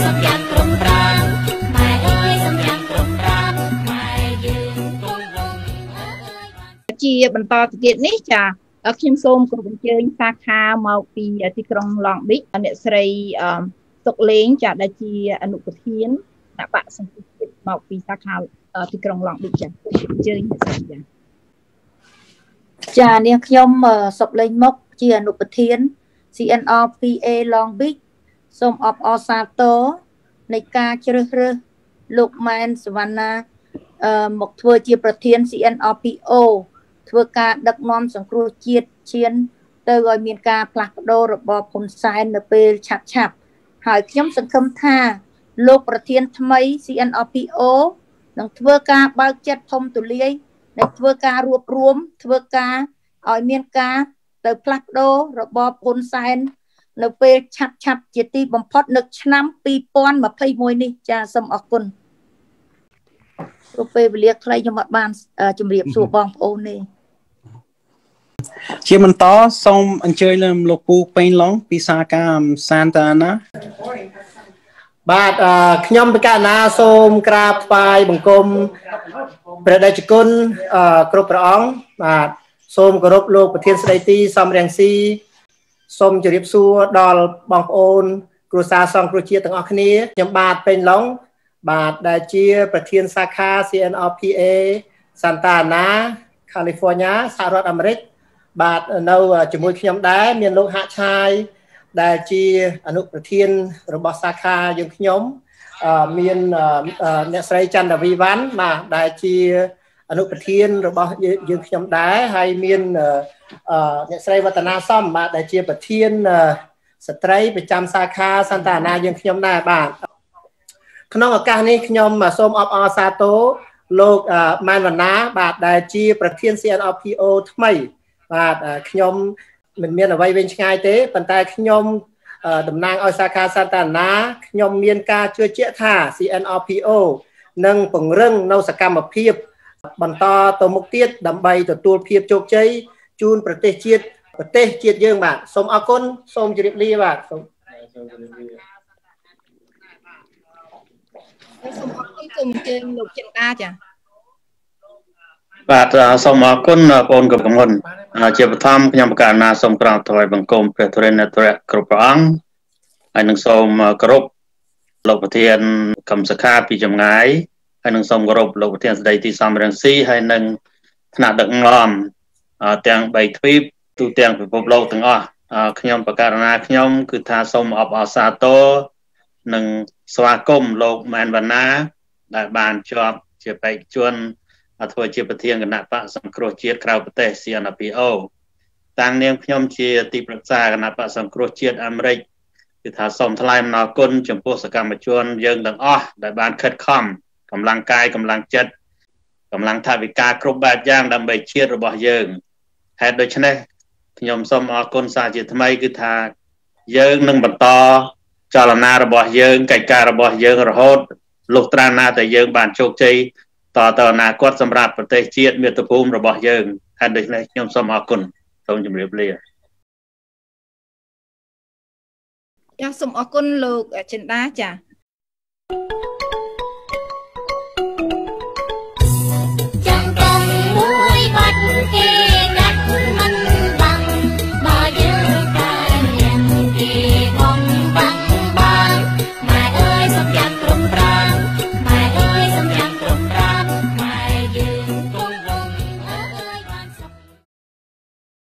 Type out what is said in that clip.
សំយ៉ាងត្រង់ប្រាំម៉ែអើយសំយ៉ាងត្រង់ប្រាំម៉ែយើងគង់វង្សជាបន្តទៅទៀតនេះចាខ្ញុំសូមគោរពអញ្ជើញសាខាមកពីទីក្រុងឡង់ប៊ីកអ្នកស្រីសុកលេងចាដែលជាអនុប្រធានគណៈបកសង្គ្រោះជាតិមកពីសាខាទីក្រុងឡង់ប៊ីកចាអញ្ជើញអ្នកស្រីចានាងខ្ញុំសុកលេងមុខជាអនុប្រធាន CNRPA Long Beach សូមអបអរសាទរនៃការជ្រើសរើសលោកម៉ែនសវណ្ណាមកធ្វើជាប្រធាន CNRPO ធ្វើការដឹកនាំសង្គ្រោះជាតិឈានទៅឲ្យមានការផ្លាស់ប្ដូររបបហ៊ុនសែននៅពេលឆាប់ហើយខ្ញុំសង្ឃឹមថាលោកប្រធានថ្មី CNRPO នឹងធ្វើការបើកចិត្តធំទូលាយនិងធ្វើការរួបរวมធ្វើការឲ្យមានការទៅផ្លាស់ប្ដូររបបហ៊ុនសែននៅពេលឆាប់ជាទីបំផុតនៅឆ្នាំ2021នេះចាសូមអរគុណព្រោះពេលវេលាខ្លីខ្ញុំអត់បានជម្រាបសួរបងប្អូនទេជាបន្តសូមអញ្ជើញលោកពូពេញឡុងពីសាខាសានតាណាបាទខ្ញុំបកណាសូមក្រាបថ្វាយបង្គំព្រះតេជគុណគ្រប់ព្រះអង្គបាទសូមគោរពលោកប្រធានស្ដីទីសំរងស៊ីសូមជម្រាបសួរដល់បងប្អូនគ្រួសារសង្គ្រោះជាតិទាំងអស់គ្នាខ្ញុំបាទពេញឡុងបាទដែលជាប្រធានសាខា CNRPA Santa Ana California សហរដ្ឋអាមេរិកបាទនៅជាមួយខ្ញុំដែរមានលោកហាក់ឆាយដែលជាអនុប្រធានរបស់សាខាយើងខ្ញុំមានអ្នកស្រីចន្ទវីវ៉ាន់បាទដែលជាអនុប្រធានរបស់យើងខ្ញុំដែរហើយមានអ្នកស្រីវឌ្ឍនាសំបាទដែលជាប្រធានស្ត្រីប្រចាំសាខាសន្តានាយើងខ្ញុំដែរបាទក្នុងឱកាសនេះខ្ញុំសូមអបអរសាទរលោកម៉ែនវណ្ណាបាទដែលជាប្រធាន CNRPO ថ្មីបាទខ្ញុំមិនមានអ្វីវិញឆ្ងាយទេប៉ុន្តែខ្ញុំតំណាងឲ្យសាខាសន្តានាខ្ញុំមានការជឿជាក់ថា CNRPO នឹងពង្រឹងនៅសកម្មភាពបន្តទៅមុខទៀតដើម្បីទទួលភាពជោគជ័យជូនប្រទេសជាតិយើងបាទសូមអរគុណសូមជម្រាបលាបាទសូមអរគុណសូមអញ្ជើញលោកចិនតាចាបាទសូមអរគុណបងប្អូនកំមុនជាបឋមខ្ញុំបកណាសូមក្រាបថ្វាយបង្គំព្រះធរណត្រៈគ្រប់ព្រះអង្គហើយនឹងសូមគោរពលោកប្រធានកម្មសខាពីចម្ងាយហើយនឹងសូមគោរពលោកប្រធានស្ដីទីសំរងស៊ីហើយនឹងថ្នាក់ដឹកនាំទាំង3ទ្វីបទូទាំងពិភពលោកទាំងអស់ខ្ញុំបកណាខ្ញុំគឺថាសូមអបអរសាទរនិងស្វាគមន៍លោកម៉ែនវណ្ណាដែលបានជាប់ជាបេក្ខជនធ្វើជាប្រធានគណៈបកសង្គ្រោះជាតិក្រៅប្រទេស CNRPO តាំងនាមខ្ញុំជាទីប្រឹក្សាគណៈបកសង្គ្រោះជាតិអាមេរិកគឺថាសូមថ្លែងអំណរគុណចំពោះសកម្មជនយើងទាំងអស់ដែលបានខិតខំកម្លាំងកាយកម្លាំងចិត្តកម្លាំងថវិកាគ្រប់បែបយ៉ាងដើម្បីជាតិរបស់យើងហេតុដូច្នេះខ្ញុំសូមអរគុណសារជាថ្មីគឺថាយើងនឹងបន្តចលនារបស់យើងកិច្ចការរបស់យើងរហូតលុះត្រាណាតែយើងបានជោគជ័យតទៅអនាគតសម្រាប់ប្រទេសជាតិមាតុភូមិរបស់យើងហើយដូច្នេះខ្ញុំសូមអរគុណសូមជម្រាបលាចាសូមអរគុណលោកចិនដាចា